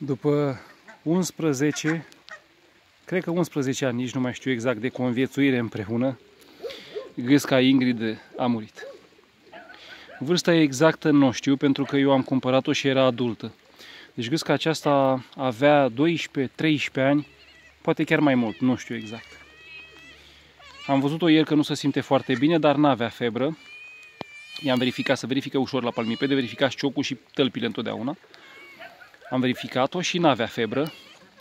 După 11, cred că 11 ani, nici nu mai știu exact, de conviețuire împreună, gâsca Ingrid a murit. Vârsta exactă nu știu, pentru că eu am cumpărat-o și era adultă. Deci gâsca aceasta avea 12-13 ani, poate chiar mai mult, nu știu exact. Am văzut-o ieri că nu se simte foarte bine, dar n-avea febră. I-am verificat, să verifică ușor la palmipede, verificați ciocul și tălpile întotdeauna. Am verificat-o și n-avea febră.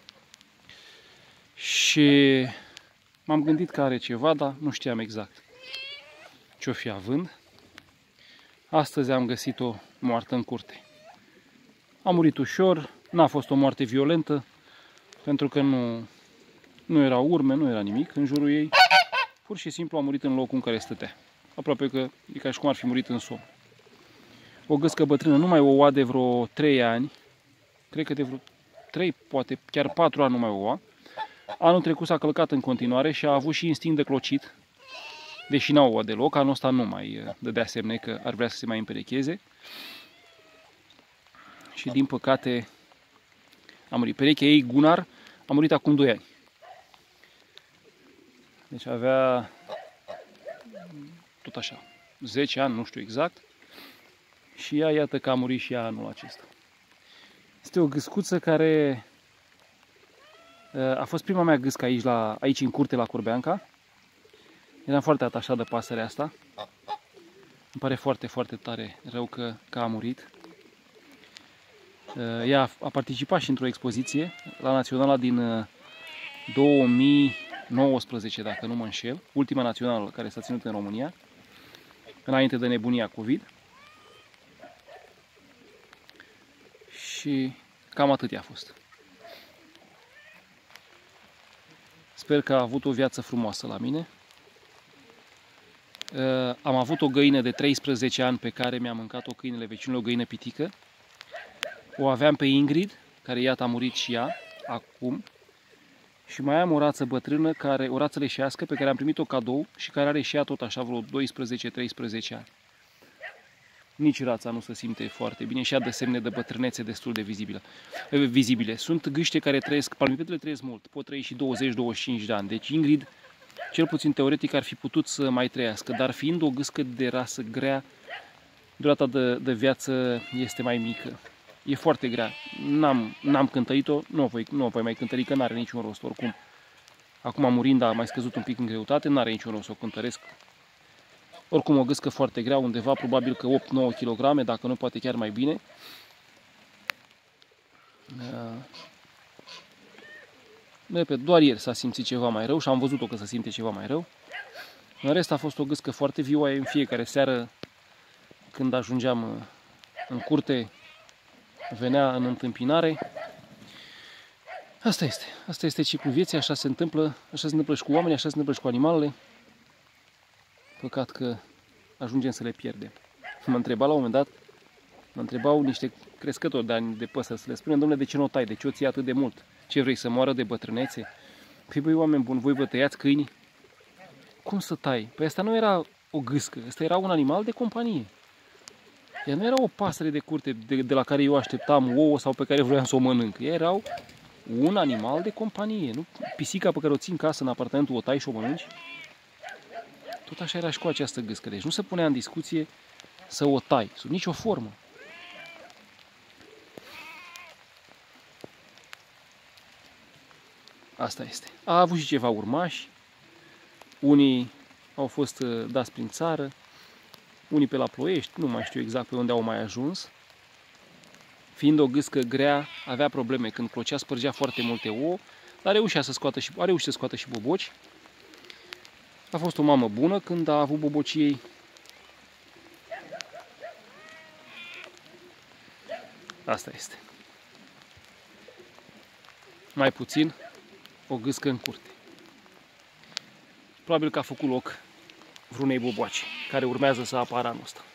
Și m-am gândit că are ceva, dar nu știam exact ce-o fi având. Astăzi am găsit-o moartă în curte. A murit ușor, n-a fost o moarte violentă, pentru că nu erau urme, nu era nimic în jurul ei. Pur și simplu a murit în locul în care stătea. Aproape că e ca și cum ar fi murit în somn. O gâscă bătrână, nu mai o oa de vreo 3 ani. Cred că de vreo 3, poate chiar 4 ani nu mai o oa. Anul trecut s-a călcat în continuare și a avut și instinct de clocit. Deși n-a oa deloc, anul ăsta nu mai dădea semne că ar vrea să se mai împerecheze. Și din păcate a murit. Perechea ei, Gunnar, a murit acum 2 ani. Deci avea tot așa, 10 ani, nu știu exact. Și ea, iată că a murit și ea anul acesta. Este o gâscuță care a fost prima mea gâscă aici în curte la Curbeanca. Eram foarte atașat de pasărea asta. Îmi pare foarte, foarte tare rău că a murit. Ea a participat și într-o expoziție la Naționala din 2019, dacă nu mă înșel. Ultima națională care s-a ținut în România, înainte de nebunia COVID. Și cam atât a fost. Sper că a avut o viață frumoasă la mine. Am avut o găină de 13 ani pe care mi-a mâncat-o câinele vecinului, o găină pitică. O aveam pe Ingrid, care iată a murit și ea, acum. Și mai am o rață bătrână, o rață leșească, pe care am primit-o cadou și care are și ea tot așa vreo 12-13 ani. Nici rața nu se simte foarte bine și ea dă semne de bătrânețe destul de vizibile. Sunt gâște care trăiesc, palmipedele trăiesc mult, pot trăi și 20-25 de ani. Deci Ingrid, cel puțin teoretic, ar fi putut să mai trăiască, dar fiind o gâscă de rasă grea, durata de viață este mai mică. E foarte grea. N-am cântărit-o, nu o voi mai cântări, că n-are niciun rost oricum. Acum murind a mai scăzut un pic în greutate, n-are niciun rost să o cântăresc. Oricum o gâscă foarte grea, undeva probabil că 8-9 kg, dacă nu poate chiar mai bine. Doar ieri s-a simțit ceva mai rău și am văzut-o că se simte ceva mai rău. În rest a fost o gâscă foarte vioaie. În fiecare seară când ajungeam în curte venea în întâmpinare. Asta este. Asta este ciclul vieții, așa se întâmplă și cu oamenii, așa se întâmplă și cu animalele. Păcat că ajungem să le pierdem. Mă întreba la un moment dat, mă întrebau niște crescători de păsări să le spunem, domnule, de ce nu o tai, de ce o ții atât de mult? Ce vrei, să moară de bătrânețe? Păi băi, oameni buni, voi vă tăiați câini? Cum să tai? Păi asta nu era o gâscă, asta era un animal de companie. Ea nu era o pasăre de curte de la care eu așteptam ouă sau pe care vroiam să o mănânc. Ea erau un animal de companie. Nu? Pisica pe care o ții în casă, în apartamentul, o tai și o mănânci? Tot așa era și cu această gâscă. Deci nu se punea în discuție să o tai, sub nicio formă. Asta este. A avut și ceva urmași. Unii au fost dați prin țară, unii pe la Ploiești, nu mai știu exact pe unde au mai ajuns. Fiind o gâscă grea, avea probleme când clocea, spărgea foarte multe ouă, dar a reușit să scoată și boboci. A fost o mamă bună când a avut bobocii ei. Asta este. Mai puțin, o gâscă în curte. Probabil că a făcut loc vreunei boboace care urmează să apară anul ăsta.